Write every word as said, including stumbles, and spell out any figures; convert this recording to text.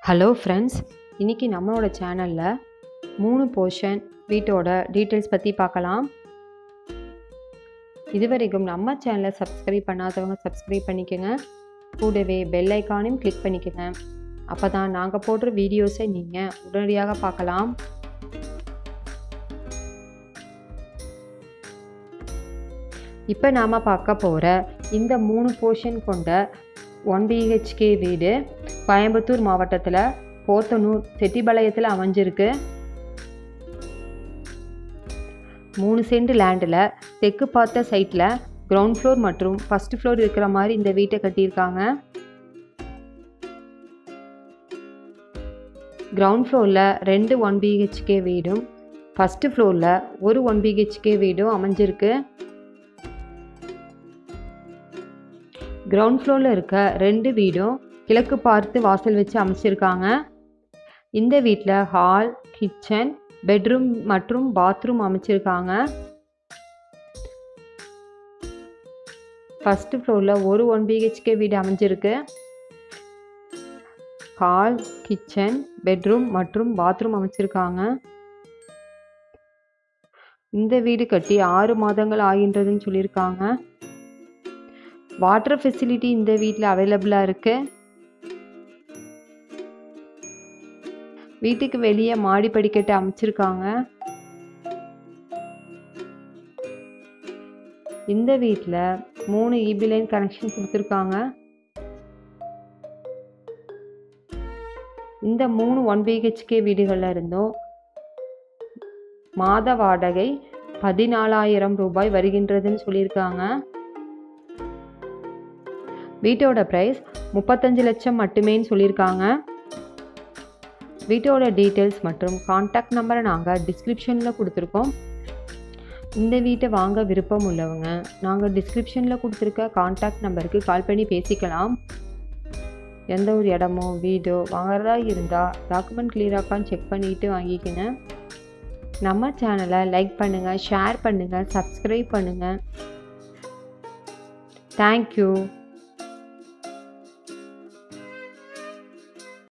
Hello friends, இன்றைக்கி நம்மளோட சேனலில் மூணு போர்ஷன் வீட்டோட டீட்டெயில்ஸ் பற்றி பார்க்கலாம். இதுவரைக்கும் நம்ம சேனலை சப்ஸ்கிரைப் பண்ணாதவங்க சப்ஸ்கிரைப் பண்ணிக்கோங்க. கூடவே பெல் ஐக்கானையும் கிளிக் பண்ணிக்கோங்க. அப்போ தான் நாங்கள் போடுற வீடியோஸை நீங்கள் உடனடியாக பார்க்கலாம். இப்போ நாம் பார்க்க போகிற இந்த மூணு போர்ஷன் கொண்ட ஒன் பிஹெச்கே வீடு கோயம்புத்தூர் மாவட்டத்தில் போத்தனூர் செட்டிப்பாளையத்தில் அமைஞ்சிருக்கு. மூணு சென்ட் லேண்டில் தெற்கு பார்த்த சைட்டில் கிரவுண்ட் ஃப்ளோர் மற்றும் ஃபஸ்ட் ஃப்ளோர் இருக்கிற மாதிரி இந்த வீட்டை கட்டியிருக்காங்க. கிரவுண்ட் ஃப்ளோரில் ரெண்டு ஒன் பிஹெச்கே வீடும் ஃபஸ்ட்டு ஃப்ளோரில் ஒரு ஒன் பிஹெச்கே வீடும் அமைஞ்சிருக்கு. கிரவுண்ட் ஃப்ளோரில் இருக்க ரெண்டு வீடும் கிழக்கு பார்த்து வாசல் வச்சு அமைச்சிருக்காங்க. இந்த வீட்டில் ஹால், கிச்சன், பெட்ரூம் மற்றும் பாத்ரூம் அமைச்சிருக்காங்க. ஃபஸ்ட்டு ஃப்ளோரில் ஒரு ஒன் பிஹெச்கே வீடு அமைஞ்சிருக்கு. ஹால், கிச்சன், பெட்ரூம் மற்றும் பாத்ரூம் அமைச்சிருக்காங்க. இந்த வீடு கட்டி ஆறு மாதங்கள் ஆகின்றதுன்னு சொல்லியிருக்காங்க. வாட்டர் ஃபெசிலிட்டி இந்த வீட்டில் அவைலபிளாக இருக்கு. வீட்டுக்கு வெளியே மாடி படிக்கட்டு அமைச்சிருக்காங்க. இந்த வீட்டில் மூணு இபி லைன் கனெக்ஷன் கொடுத்துருக்காங்க. இந்த மூணு ஒன் பிஹெச்கே வீடுகளில் இருந்தும் மாத வாடகை பதினாலாயிரம் ரூபாய் வருகின்றதுன்னு சொல்லியிருக்காங்க. வீட்டோட ப்ரைஸ் முப்பத்தஞ்சு லட்சம் மட்டுமேன்னு சொல்லியிருக்காங்க. வீட்டோட டீட்டெயில்ஸ் மற்றும் கான்டாக்ட் நம்பரை நாங்கள் டிஸ்கிரிப்ஷனில் கொடுத்துருக்கோம். இந்த வீட்டை வாங்க விருப்பம் உள்ளவங்க நாங்கள் டிஸ்கிரிப்ஷனில் கொடுத்துருக்க கான்டாக்ட் நம்பருக்கு கால் பண்ணி பேசிக்கலாம். எந்த ஒரு இடமோ வீடோ வாங்குறதா இருந்தால் டாக்குமெண்ட் கிளியராக்கான்னு செக் பண்ணிவிட்டு வாங்கிக்கங்க. நம்ம சேனலை லைக் பண்ணுங்கள், ஷேர் பண்ணுங்கள், சப்ஸ்கிரைப் பண்ணுங்கள். தேங்க்யூ.